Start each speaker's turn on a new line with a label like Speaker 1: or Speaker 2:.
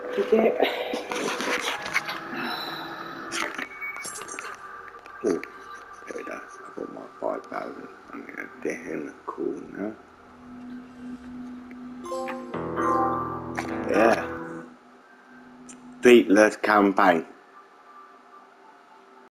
Speaker 1: Okay.
Speaker 2: Oh, there it is. I've got my 5,000. I'm going to get in the corner. Yeah. Beatless campaign.